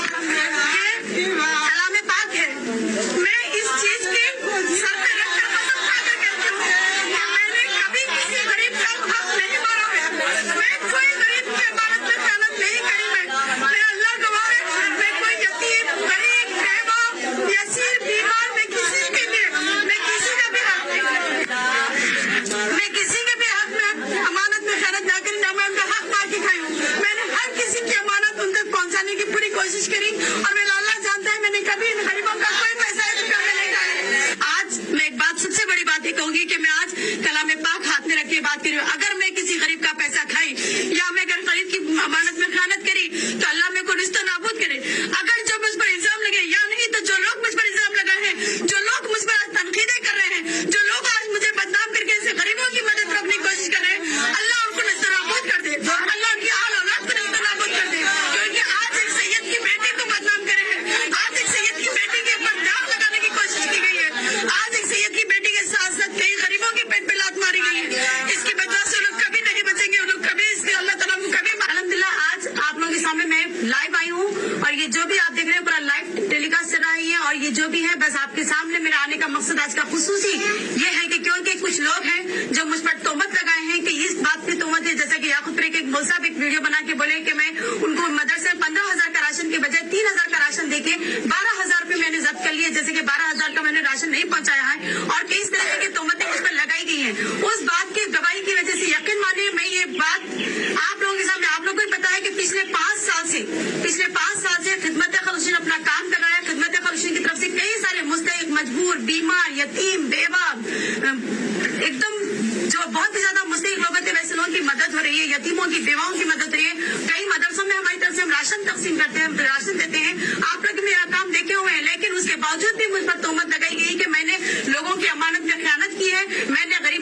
कलाम पाक है। मैं इस चीज की सर पे रखकर कसम खाकर कहती हूँ कि मैंने कभी किसी गरीब का हक नहीं मारा है। मैं कोई गरीब की अमानत में खयानत नहीं करी। मैं अल्लाह गवाह है, मैं कोई यतीम, गरीब, बेवा, यसीर, बीमार, मैं किसी का भी हक में अमानत में खयानत ना करी, ना मैं उनका हक मार के खाई हूँ। मैंने हर किसी की अमानत उन तक पहुँचाने की पूरी कोशिश करी और मेरा अल्लाह जानता है मैंने कभी इन गरीबों का कोई पैसा इधर करने नहीं डाला। आज मैं एक बात, सबसे बड़ी बात ये कहूंगी कि मैं आज कलाम पाक हाथ में रख के बात कर रही हूँ। अगर मैं किसी गरीब का पैसा खाई या मैं अगर गरीब की अमानत में खयानत करी तो अल्लाह मेरे को रिश्ता नाबूद करे। अगर जो मुझ पर इल्जाम लगे या नहीं तो जो लोग मुझ पर इल्जाम लगाए हैं, जो लोग मुझ पर आज तनकीदें कर रहे हैं, जो लोग आज मुझे बदनाम करके ऐसे गरीबों की मदद करने की कोशिश कर रहे हैं, अल्लाह उनको रिश्ता नाबूद कर दे, अल्लाह उनकी आल औलाद को रिश्ता नाबूद कर दे। क्योंकि आज एक सैयद की बेटी को बदनाम करे हैं, आज एक सैयद की बेटी के ऊपर दाग लगाने की कोशिश की गई है, आज एक सैयद की बेटी के साथ साथ कई गरीबों के पेट पे लात मारी गई है। इसकी वजह से लोग कभी नहीं बचेंगे, लोग कभी इसके अल्लाह ताला को कभी। अल्हम्दुलिल्लाह आज आप लोगों के सामने मैं लाइव आई हूँ और ये जो भी आप देख रहे हैं पूरा लाइव टेलीकास्ट चल रहा है और ये जो भी है बस आपके सामने मेरा आने का मकसद आज का खुसूसी ये है कि क्योंकि कुछ लोग हैं जो मुझ पर तोहमत लगाए हैं कि इस बात की तोहमत है, जैसा कि याकूब के एक मौल साहब एक वीडियो बना के बोले कि मैं उनको मदरसे 15,000 का राशन के बजाय 3,000 का राशन देके 12,000 रुपए मैंने जब्त कर लिए, जैसे कि 12,000 का मैंने राशन नहीं पहुंचाया है और कई तरह की तोहमतें मुझ पर लगाई गई हैं। उस बात की गवाही की वजह से यकीन मानिए मैं ये बात आप लोगों के सामने, आप लोगों को पता है कि पिछले 5 साल से खिदमत खलूसिन अपना काम कर रहा है। खिदमत खलूसिन की तरफ से कई सारे मुस्तहिक, मजबूर, बीमार, यतीम, बेवा, एकदम जो बहुत ही ज्यादा मुस्तहिक लोग थे वैसे लोगों की मदद हो रही है, यतीमों की, बेवाओं की मदद हो रही है। कई मदरसों में हमारी तरफ से हम राशन तकसीम करते हैं, राशन देते हैं। आप लोग मेरा काम देखे हुए हैं, लेकिन उसके बावजूद भी मुझ पर तोहमत लगाई गई कि मैंने लोगों की अमानत में खयानत की है, मैंने गरीब